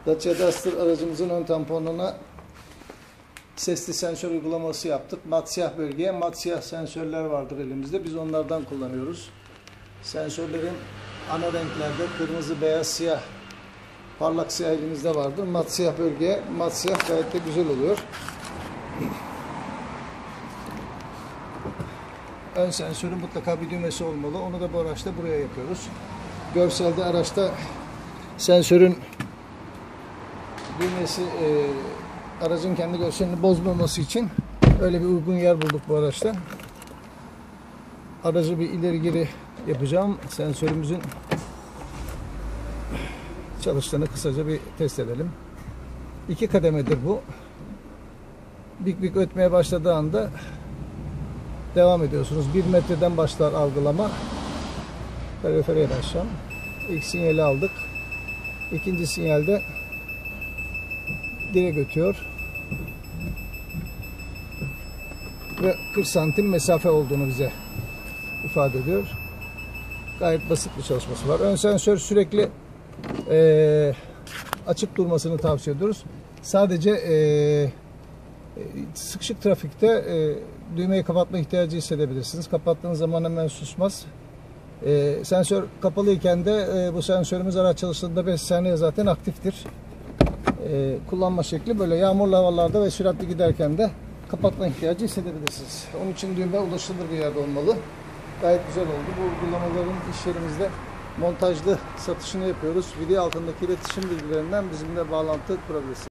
Dacia Duster aracımızın ön tamponuna sesli sensör uygulaması yaptık. Mat siyah bölgeye mat siyah sensörler vardır elimizde. Biz onlardan kullanıyoruz. Sensörlerin ana renklerde kırmızı, beyaz, siyah, parlak siyah elimizde vardır. Mat siyah bölgeye mat siyah gayet de güzel oluyor. Ön sensörün mutlaka bir düğmesi olmalı. Onu da bu araçta buraya yapıyoruz. Görselde araçta sensörün düğmesi aracın kendi görselini bozmaması için öyle bir uygun yer bulduk bu araçta. Aracı bir ileri geri yapacağım. Sensörümüzün çalıştığını kısaca bir test edelim. 2 kademedir bu. Bik bik ötmeye başladığı anda devam ediyorsunuz. 1 metreden başlar algılama. Periferiye aşağı. İlk sinyali aldık. İkinci sinyalde direkt ötüyor. Ve 40 santim mesafe olduğunu bize ifade ediyor. Gayet basit bir çalışması var. Ön sensör sürekli açık durmasını tavsiye ediyoruz. Sadece sıkışık trafikte düğmeyi kapatma ihtiyacı hissedebilirsiniz. Kapattığınız zaman hemen susmaz. Sensör kapalıyken de bu sensörümüz araç çalıştığında 5 saniye zaten aktiftir. Kullanma şekli böyle. Yağmurlu havalarda ve süratli giderken de kapatma ihtiyacı hissedebilirsiniz. Onun için düğme ulaşılır bir yerde olmalı. Gayet güzel oldu. Bu uygulamaların iş yerimizde montajlı satışını yapıyoruz. Video altındaki iletişim bilgilerinden bizimle bağlantı kurabilirsiniz.